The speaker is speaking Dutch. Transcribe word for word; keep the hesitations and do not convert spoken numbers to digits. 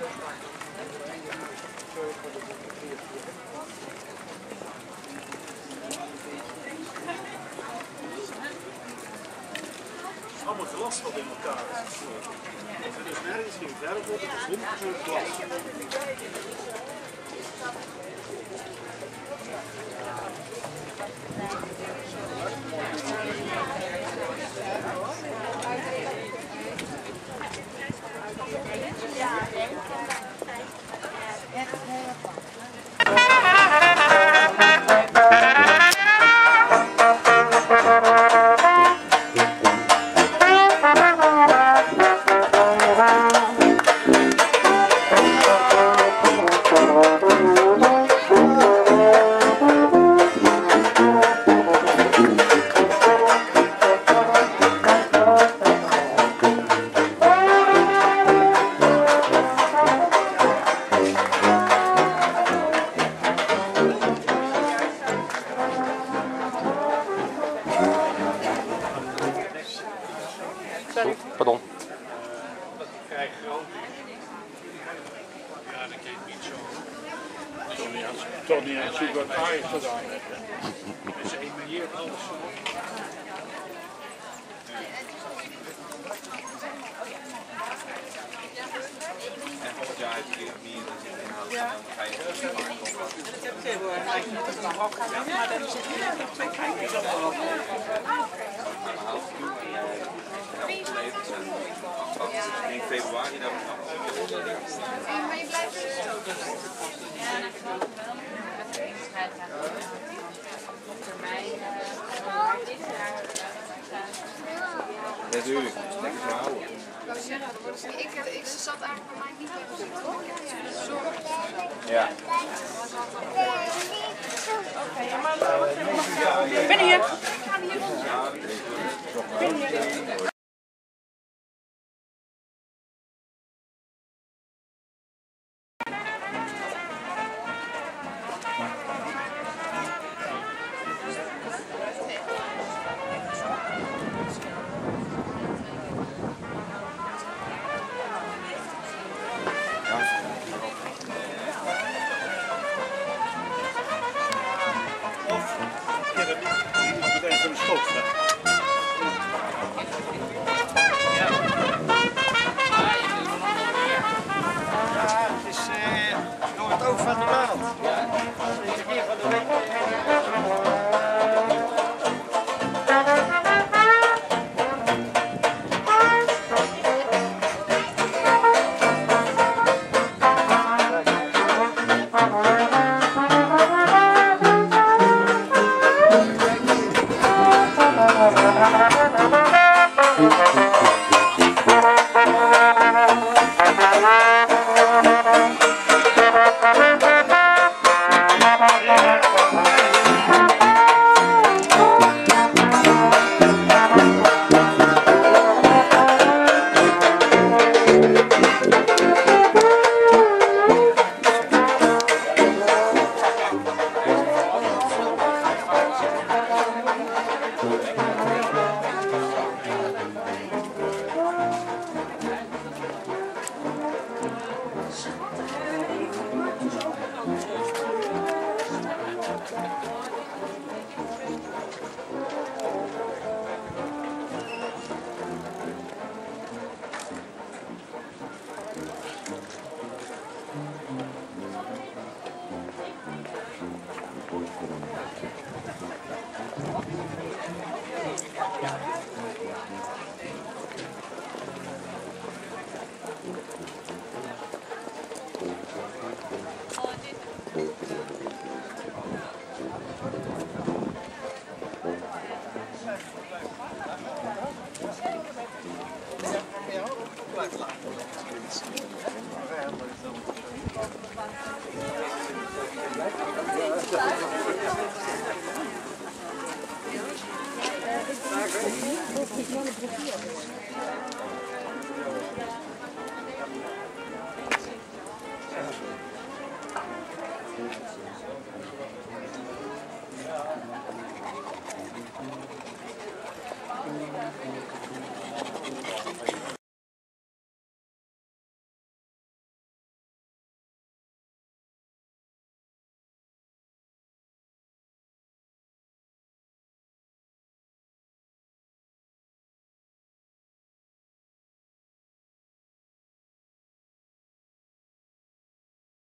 Allemaal glas wat in elkaar is gesloten. Als er dus nergens geen verf op, het is honderd procent glas. Pardon. Kijk, groot. Ja, dat kan niet zo. Toch niet aan, toch niet aan zoeken wat hij gedaan heeft. Ze emieert alles. En volgend jaar heeft hij meer dan zin in houden. Ja. Dan ga je het Dat heb ik tegenwoordig eigenlijk niet op hok gaan, maar dan zit hij nog twee kijkers op de hok. in februari dan nog. Maar je blijft dus zo. Ja, dan kan ik wel met de inschrijven gaan. Op termijn. Dit jaar. Natuurlijk, lekker verhouden. Ik, ik zat eigenlijk bij mij niet bij zitten. Zorg. Ja. Oké, maar ik ben hier. Ik ben hier.